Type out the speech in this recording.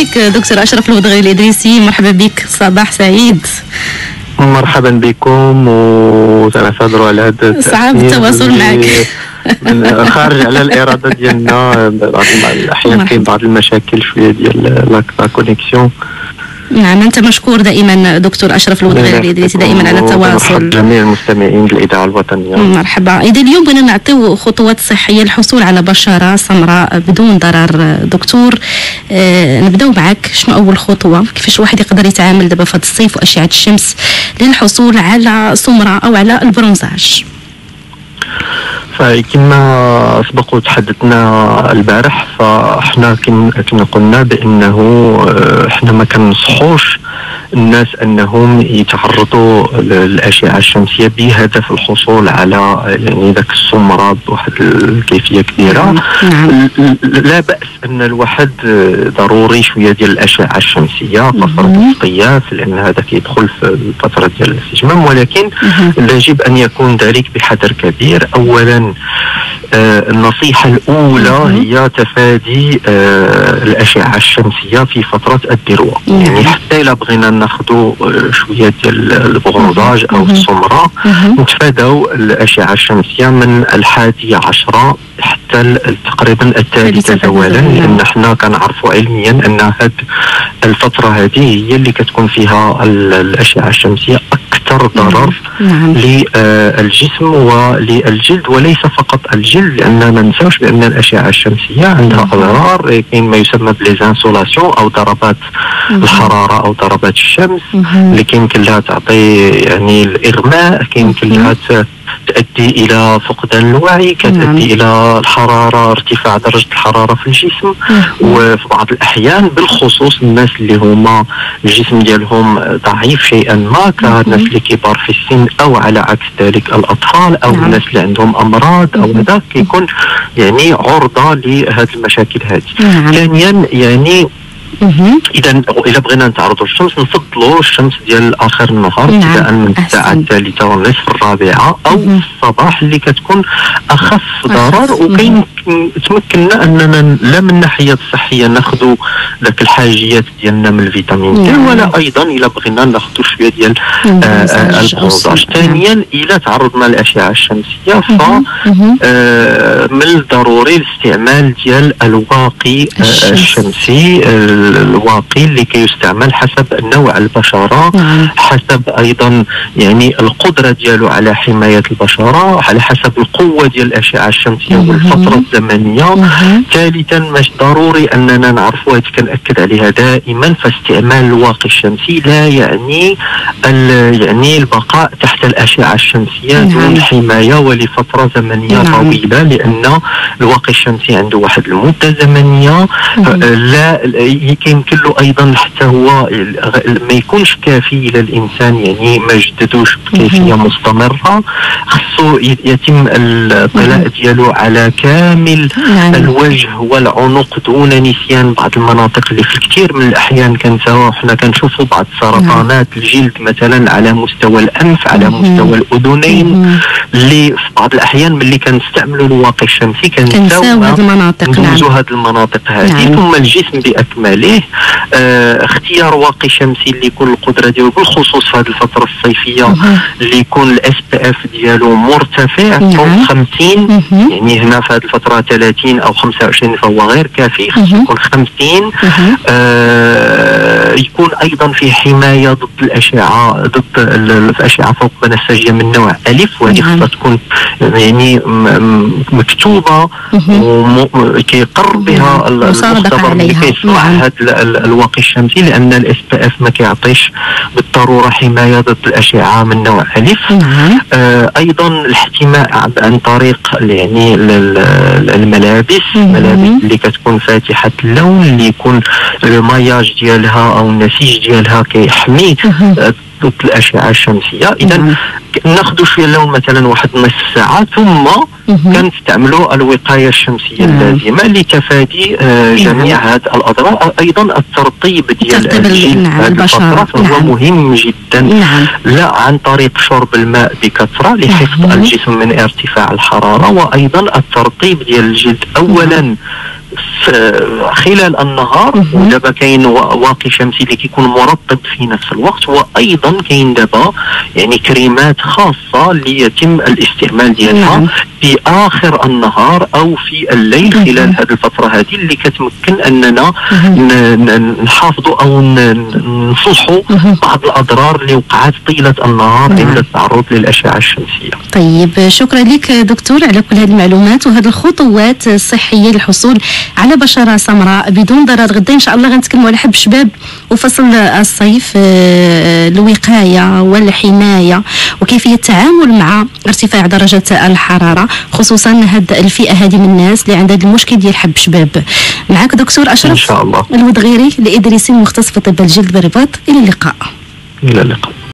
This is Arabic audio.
بك دكتور أشرف الودغي الإدريسي، مرحبا بك، صباح سعيد. مرحبا بكم، وتنفذوا على هذا صعب التواصل معك خارج على الاراده ديالنا. بعض الاحيان كاين بعض المشاكل شويه ديال لا كونيكسيون. نعم، أنت مشكور دائما دكتور أشرف الودغي الإدريسي دائما على التواصل. جميع المستمعين للإذاعة الوطنية. مرحبا. إذا اليوم بغينا نعطيو خطوات صحية للحصول على بشرة سمراء بدون ضرر. دكتور، نبداو معك، شنو أول خطوة؟ كيفاش الواحد يقدر يتعامل دابا في هذا الصيف وأشعة الشمس للحصول على سمرة أو على البرونزاج؟ فكما سبق وتحدثنا البارح، فاحنا كنا قلنا بانه احنا ما كننصحوش الناس انهم يتعرضوا للاشعه الشمسيه بهدف الحصول على يعني ذاك السمره بواحد الكيفيه كبيره. لا باس ان الواحد ضروري شويه ديال الاشعه الشمسيه فتره الصيف، لان هذا كيدخل في الفتره ديال الاستجمام، ولكن يجب ان يكون ذلك بحذر كبير. اولا النصيحة الأولى هي تفادي الأشعة الشمسية في فترة الذروة. يعني حتى إلا بغينا ناخذوا شوية ديال البرونزاج أو السمرة، نتفاداو الأشعة الشمسية من 11 حتى تقريبا 3 زوالا، لأن احنا كنعرفوا علميا أن هاد الفترة هذه هي اللي كتكون فيها الأشعة الشمسية أكثر ضرر للجسم وللجلد، وليس فقط الجلد، لأننا ما ننساوش بأن الأشعة الشمسية عندها أضرار. كاين ما يسمى بليزانسولاسيون أو ضربات الحرارة أو ضربات الشمس اللي كيمكن لها تعطي يعني الإغماء، كيمكن لها تؤدي إلى فقدان الوعي، كتؤدي إلى الحرارة، ارتفاع درجة الحرارة في الجسم. وفي بعض الأحيان بالخصوص الناس اللي هما الجسم ديالهم ضعيف شيئا ما، كالناس اللي كبار في السن أو على عكس ذلك الأطفال أو الناس اللي عندهم أمراض أو هذا، كيكون يعني عرضة لهذه المشاكل هذه. ثانيا يعني إذا بغينا نتعرضوا للشمس، نفضلوا الشمس ديال آخر النهار ابتداء من الساعة 3 ونصف 4 أو في الصباح، اللي كتكون أخف ضرر. وكاين تمكننا أننا لا من الناحية الصحية ناخذوا ذاك الحاجيات ديالنا من الفيتامين دي، ولا أيضا إلا بغينا ناخذوا شوية ديال البرونزاج. ثانيا إذا تعرضنا للأشعة الشمسية من الضروري الاستعمال ديال الواقي الشمسي، الواقي اللي كيستعمل حسب نوع البشرة، حسب أيضا يعني القدرة ديالو على حماية البشرة، على حسب القوة ديال الأشعة الشمسية والفترة الزمنية. ثالثا مش ضروري أننا نعرفوا، هذه كنأكد عليها دائما، فاستعمال الواقي الشمسي لا يعني يعني البقاء تحت الأشعة الشمسية دون حماية ولفترة زمنية طويلة، لأن الواقي الشمسي عنده واحد المدة زمنية لا يمكن له ايضا حتى هو ما يكونش كافي الى الانسان يعني ما يجددوش بكيفيه مستمره. خصو يتم الاطلاع ديالو على كامل الوجه والعنق دون نسيان بعض المناطق اللي في كثير من الاحيان كنساو. حنا كنشوفوا بعض سرطانات الجلد مثلا على مستوى الانف، على مستوى الاذنين، اللي في بعض الاحيان ملي كنستعملوا الواقي الشمسي كنساو هذه المناطق، ندوزوا هذه المناطق هذه. ثم الجسم بأكمله اختيار واقي شمسي اللي يكون القدرة ديالو بالخصوص في هذه الفترة الصيفية اللي يكون الاس بي اف ديالو مرتفع فوق 50. يعني هنا في هذه الفترة 30 أو 25 فهو غير كافي، خصو يكون 50. يكون أيضا في حماية ضد الأشعة، ضد الأشعة فوق بنفسجية من نوع ألف، وهذه خصها تكون يعني مكتوبة وكيقر بها المختبر اللي كيصنع هذا الواقي الشمسي، لأن الاس بي اف ما كيعطيش بالضرورة حماية ضد الأشعة من نوع ألف. أيضا الاحتماء عن طريق يعني الملابس اللي كتكون فاتحة اللون، اللي يكون الماياج ديالها أو النسيج ديالها كيحمي ضد الأشعة الشمسية. إذا ناخذوا شويه اللون مثلا واحد نصف ساعه، ثم كنستعملوا الوقايه الشمسيه اللازمه لتفادي جميع هذه الاضرار. ايضا الترطيب ديال الجلد هذه الفتره فهو مهم جدا، لا عن طريق شرب الماء بكثره لحفظ الجسم من ارتفاع الحراره، وايضا الترطيب ديال الجلد اولا خلال النهار، ودابا كاين واقي شمسي اللي كيكون مرطب في نفس الوقت، وايضا كاين دابا يعني كريمات خاصه اللي يتم الاستعمال ديالها في اخر النهار او في الليل خلال هذه الفتره هذه اللي كتمكن اننا نحافظوا او نصلحوا بعض الاضرار اللي وقعت طيله النهار عند التعرض للاشعه الشمسيه. طيب شكرا لك دكتور على كل هذه المعلومات وهذه الخطوات الصحيه للحصول على بشره سمراء بدون ضرر. غدا ان شاء الله غنتكلموا على حب شباب وفصل الصيف، الوقايه والحمايه وكيفيه التعامل مع ارتفاع درجه الحراره، خصوصا هاد الفئه هذه من الناس اللي عندها المشكل ديال حب شباب. معك دكتور اشرف ان شاء الله الودغيري الادريسي المختص في طب الجلد بالرباط. الى اللقاء. الى اللقاء.